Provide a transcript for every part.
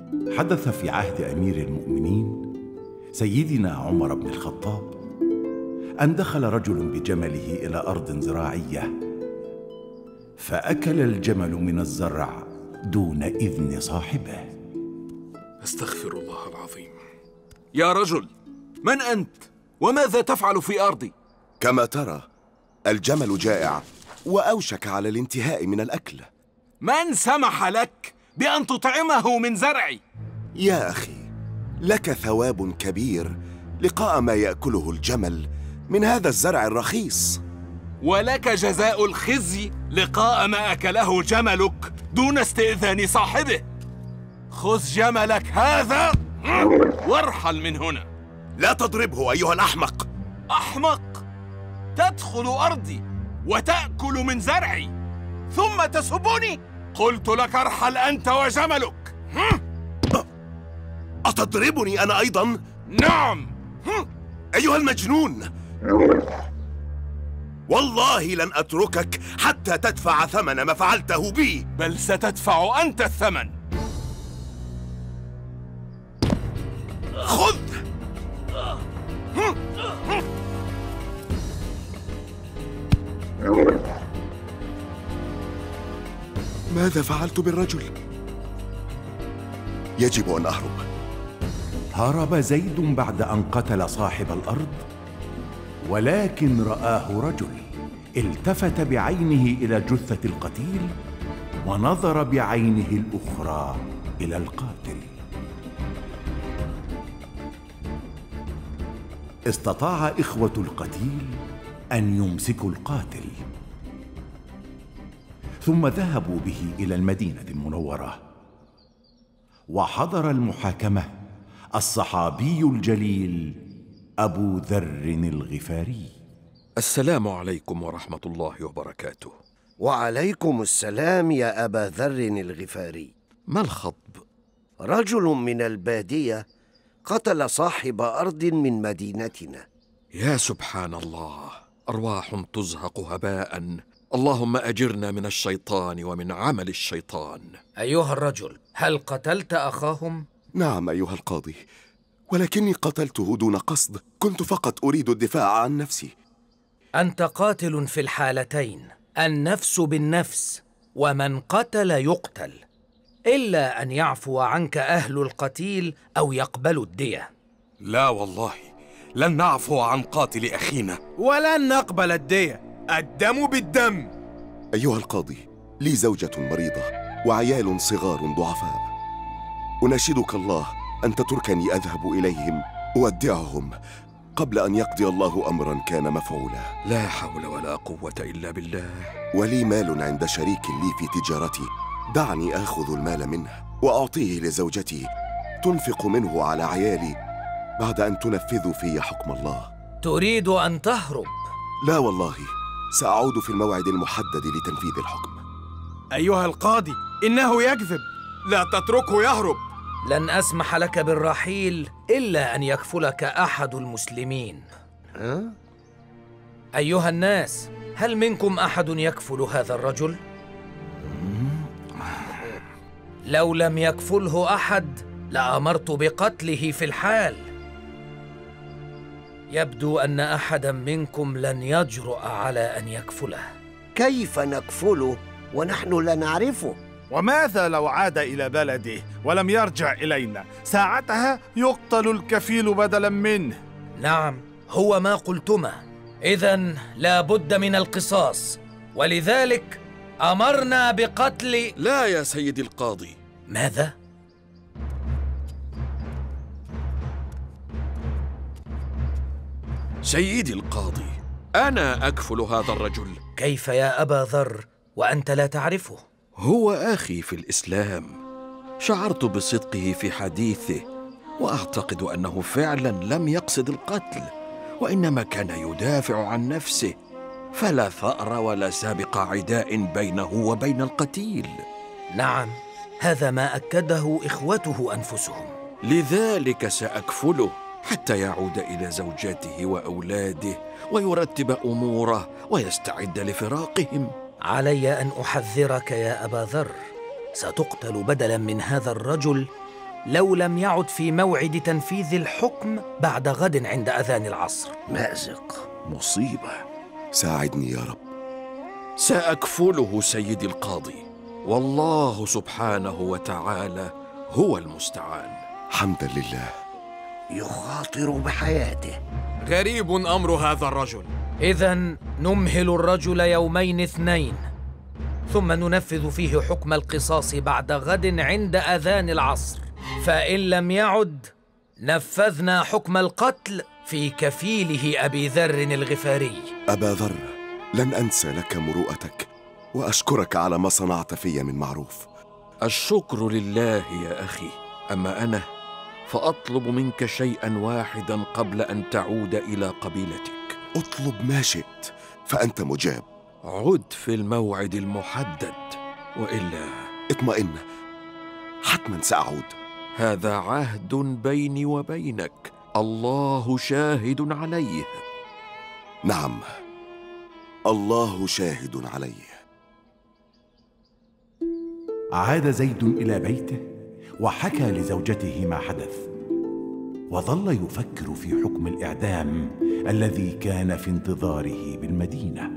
حدث في عهد أمير المؤمنين سيدنا عمر بن الخطاب أن دخل رجل بجمله إلى أرض زراعية، فأكل الجمل من الزرع دون إذن صاحبه. أستغفر الله العظيم. يا رجل، من أنت؟ وماذا تفعل في أرضي؟ كما ترى الجمل جائع وأوشك على الانتهاء من الأكل. من سمح لك بأن تطعمه من زرعي؟ يا أخي، لك ثواب كبير لقاء ما يأكله الجمل من هذا الزرع الرخيص، ولك جزاء الخزي لقاء ما أكله جملك دون استئذان صاحبه. خذ جملك هذا وارحل من هنا. لا تضربه أيها الأحمق. أحمق؟ تدخل أرضي وتأكل من زرعي ثم تسبني؟ قلت لك ارحل أنت وجملك. أتضربني أنا أيضا؟ نعم. أيها المجنون، والله لن أتركك حتى تدفع ثمن ما فعلته بي. بل ستدفع أنت الثمن. خذ. ماذا فعلت بالرجل؟ يجب أن أهرب. هرب زيد بعد أن قتل صاحب الأرض، ولكن رآه رجل التفت بعينه إلى جثة القتيل ونظر بعينه الأخرى إلى القاتل. استطاع إخوة القتيل أن يمسكوا القاتل، ثم ذهبوا به إلى المدينة المنورة، وحضر المحاكمة الصحابي الجليل أبو ذر الغفاري. السلام عليكم ورحمة الله وبركاته. وعليكم السلام يا أبا ذر الغفاري. ما الخطب؟ رجل من البادية قتل صاحب أرض من مدينتنا. يا سبحان الله، أرواح تزهق هباء. اللهم أجرنا من الشيطان ومن عمل الشيطان. أيها الرجل، هل قتلت أخاهم؟ نعم أيها القاضي، ولكني قتلته دون قصد، كنت فقط أريد الدفاع عن نفسي. أنت قاتل في الحالتين، النفس بالنفس، ومن قتل يقتل، إلا أن يعفو عنك أهل القتيل أو يقبلوا الدية. لا والله، لن نعفو عن قاتل أخينا ولن نقبل الدية. الدم بالدم. أيها القاضي، لي زوجة مريضة وعيال صغار ضعفاء، أناشدك الله أن تتركني أذهب إليهم أودعهم قبل أن يقضي الله أمرا كان مفعولا. لا حول ولا قوة إلا بالله. ولي مال عند شريك لي في تجارتي، دعني آخذ المال منه وأعطيه لزوجتي تنفق منه على عيالي بعد أن تنفذوا في حكم الله. تريد أن تهرب؟ لا والله، سأعود في الموعد المحدد لتنفيذ الحكم. أيها القاضي، إنه يكذب، لا تتركه يهرب. لن أسمح لك بالرحيل إلا أن يكفلك أحد المسلمين. أيها الناس، هل منكم أحد يكفل هذا الرجل؟ لو لم يكفله أحد لأمرت بقتله في الحال. يبدو أن أحدا منكم لن يجرؤ على أن يكفله. كيف نكفله ونحن لا نعرفه؟ وماذا لو عاد إلى بلده ولم يرجع إلينا؟ ساعتها يقتل الكفيل بدلا منه. نعم، هو ما قلتما. إذن لا بد من القصاص، ولذلك أمرنا بقتل. لا يا سيدي القاضي. ماذا؟ سيدي القاضي، أنا أكفل هذا الرجل. كيف يا أبا ذر وأنت لا تعرفه؟ هو أخي في الإسلام. شعرت بصدقه في حديثه، وأعتقد أنه فعلا لم يقصد القتل، وإنما كان يدافع عن نفسه، فلا ثأر ولا سابق عداء بينه وبين القتيل. نعم، هذا ما أكده إخوته أنفسهم. لذلك سأكفله حتى يعود إلى زوجاته وأولاده ويرتب أموره ويستعد لفراقهم. علي أن أحذرك يا أبا ذر، ستقتل بدلا من هذا الرجل لو لم يعد في موعد تنفيذ الحكم بعد غد عند أذان العصر. مأزق، مصيبة. ساعدني يا رب. سأكفله سيدي القاضي، والله سبحانه وتعالى هو المستعان. حمدا لله. يخاطر بحياته. غريب أمر هذا الرجل. إذن نمهل الرجل يومين اثنين، ثم ننفذ فيه حكم القصاص بعد غد عند أذان العصر، فإن لم يعد نفذنا حكم القتل في كفيله أبي ذر الغفاري. أبا ذر، لن أنسى لك مروءتك، وأشكرك على ما صنعت في من معروف. الشكر لله يا أخي، أما أنا فأطلب منك شيئا واحدا قبل أن تعود إلى قبيلتك. اطلب ما شئت فأنت مجاب. عد في الموعد المحدد، وإلا اطمئن، حتما سأعود. هذا عهد بيني وبينك، الله شاهد عليه. نعم، الله شاهد عليه. عاد زيد إلى بيته وحكى لزوجته ما حدث، وظل يفكر في حكم الإعدام الذي كان في انتظاره بالمدينة.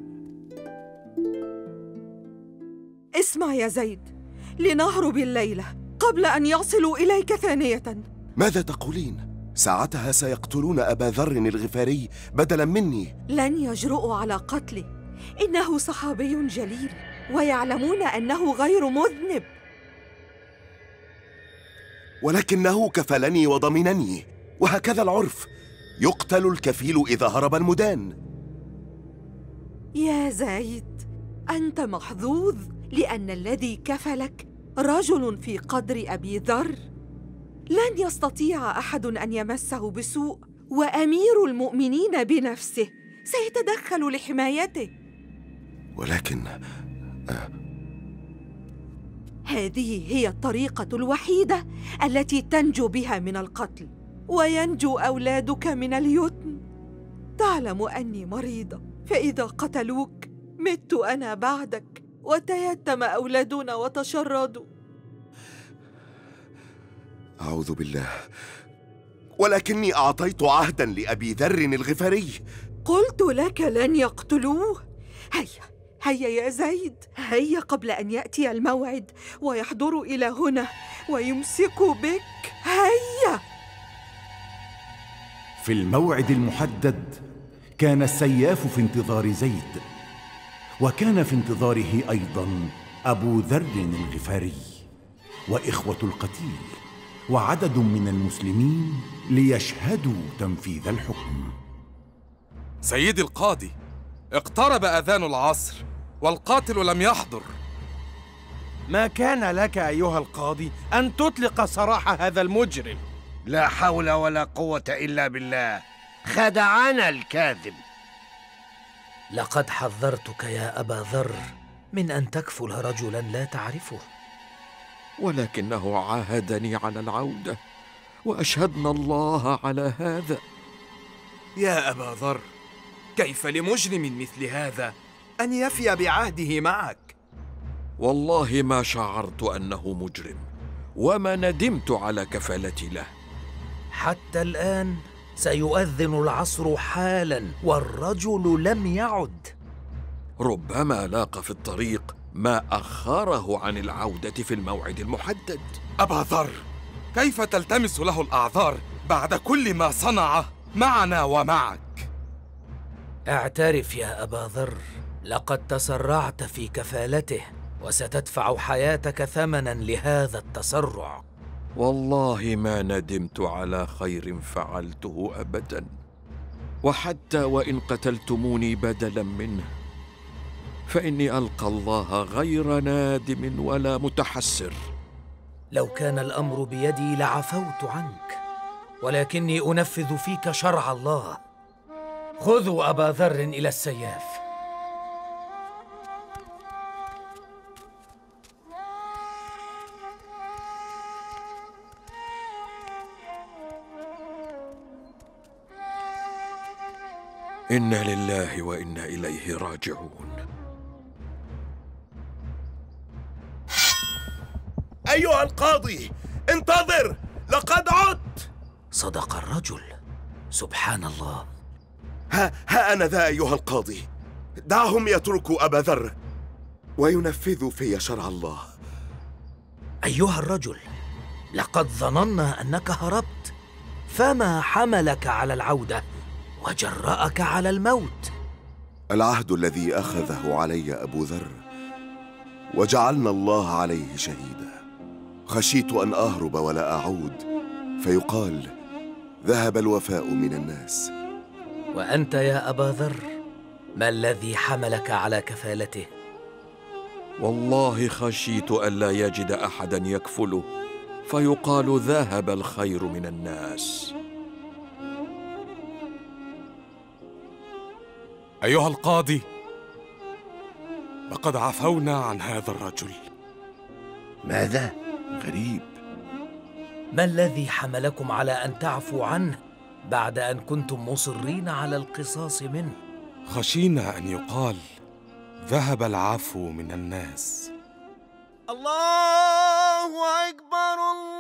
اسمع يا زيد، لنهرب الليلة قبل أن يصلوا إليك ثانية. ماذا تقولين؟ ساعتها سيقتلون أبا ذر الغفاري بدلا مني. لن يجرؤوا على قتله، إنه صحابي جليل ويعلمون أنه غير مذنب. ولكنه كفلني وضمنني، وهكذا العرف، يقتل الكفيل إذا هرب المدان. يا زيد، أنت محظوظ، لأن الذي كفلك رجل في قدر أبي ذر، لن يستطيع أحد أن يمسه بسوء، وأمير المؤمنين بنفسه سيتدخل لحمايته. ولكن هذه هي الطريقة الوحيدة التي تنجو بها من القتل، وينجو أولادك من اليتم. تعلم أني مريضة، فإذا قتلوك مت أنا بعدك، وتيتم أولادنا وتشردوا. أعوذ بالله، ولكني أعطيت عهدا لأبي ذر الغفاري. قلت لك لن يقتلوه. هيا يا زيد، هيا قبل أن يأتي الموعد ويحضروا إلى هنا ويمسكوا بك. هيا. في الموعد المحدد كان السياف في انتظار زيد، وكان في انتظاره أيضا أبو ذر الغفاري وإخوة القتيل وعدد من المسلمين ليشهدوا تنفيذ الحكم. سيدي القاضي، اقترب أذان العصر والقاتل لم يحضر. ما كان لك أيها القاضي أن تطلق سراح هذا المجرم؟ لا حول ولا قوة إلا بالله، خدعنا الكاذب. لقد حذرتك يا أبا ذر من أن تكفل رجلاً لا تعرفه. ولكنه عاهدني على العودة، وأشهدنا الله على هذا. يا أبا ذر، كيف لمجرم مثل هذا أن يفي بعهده معك؟ والله ما شعرت أنه مجرم، وما ندمت على كفالتي له. حتى الآن سيؤذن العصر حالاً والرجل لم يعد. ربما لاقى في الطريق ما أخره عن العودة في الموعد المحدد. أبا ذر، كيف تلتمس له الأعذار بعد كل ما صنعه معنا ومعك؟ اعترف يا أبا ذر، لقد تسرعت في كفالته، وستدفع حياتك ثمناً لهذا التسرع. والله ما ندمت على خير فعلته أبداً، وحتى وإن قتلتموني بدلاً منه فإني ألقى الله غير نادم ولا متحسر. لو كان الأمر بيدي لعفوت عنك، ولكني أنفذ فيك شرع الله. خذوا أبا ذر إلى السياف. إنا لله وإنا إليه راجعون. أيها القاضي، انتظر، لقد عدت. صدق الرجل. سبحان الله. ها أنا ذا أيها القاضي، دعهم يتركوا أبا ذر وينفذوا في شرع الله. أيها الرجل، لقد ظننا أنك هربت، فما حملك على العودة وجرأك على الموت؟ العهد الذي أخذه علي أبو ذر وجعلنا الله عليه شهيدا. خشيت أن أهرب ولا أعود فيقال ذهب الوفاء من الناس. وأنت يا أبا ذر، ما الذي حملك على كفالته؟ والله خشيت ألا يجد أحدا يكفله فيقال ذهب الخير من الناس. أيها القاضي، لقد عفونا عن هذا الرجل. ماذا؟ غريب. ما الذي حملكم على أن تعفوا عنه بعد أن كنتم مصرين على القصاص منه؟ خشينا أن يقال ذهب العفو من الناس. الله أكبر. الله